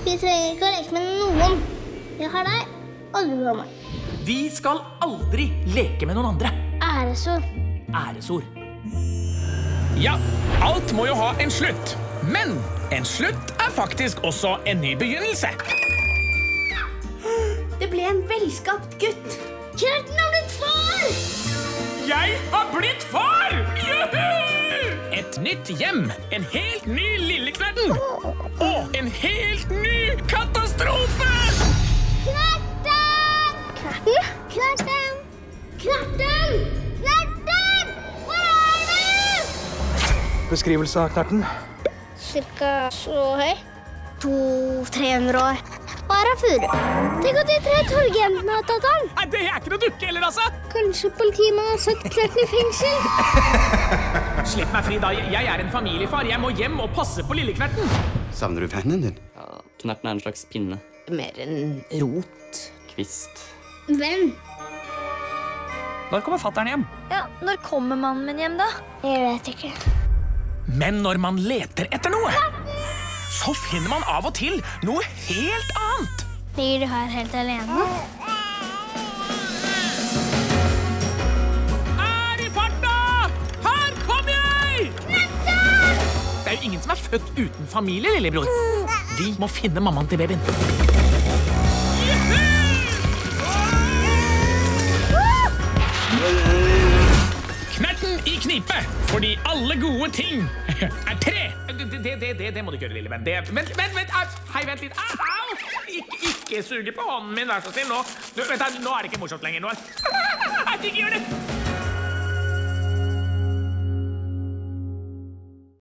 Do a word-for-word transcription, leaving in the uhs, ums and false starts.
Vi trenger ikke å leke med noen. Jeg har deg, og du har meg. Vi skal aldri leke med noen andre. Æresord. Æresord. Ja, alt må jo ha en slutt. Men en slutt er faktisk også en ny begynnelse. Det ble en velskapt gutt. Knerten har blitt far! Jeg har blitt far! Juhu! Et nytt hjem, en helt ny Lilleknerten. Og en helt ny katastrofe! Knerten! Knerten? Knerten! Knerten! Knerten! Hvor er du? Beskrivelse av Knerten. Cirka så høy. To-tre hundre år. Og her er furu. Tenk at de tre torgentene har tatt han. Nei, det er ikke noe dukke heller, altså. Kanskje politimannen har satt Knerten i fengsel? Slipp meg fri da. Jeg er en familiefar. Jeg må hjem og passe på Lilleknerten. Savner du vennen din? Ja, Knerten er en slags pinne. Mer en rot. Kvist. Hvem? Når kommer fatteren hjem? Ja, når kommer mannen min hjem da? Jeg vet ikke. Men når man leter etter noe, så finner man av og til noe helt annet. Ligger du her helt alene? Er i farta! Her kommer jeg! Det er jo ingen som er født uten familie, lillebror. Vi må finne mammaen til babyen. Knerten i knipe, fordi alle gode ting er tre. Det, det, det, det, det må du ikke gjøre, lille venn. Det, vent, vent, vent. Au. Hei, vent litt. Au, au. Ikke, ikke suge på hånden min, vær så snill. Nå, du, vent, nå er det ikke morsomt lenger. Nå er... Ikke gjør det!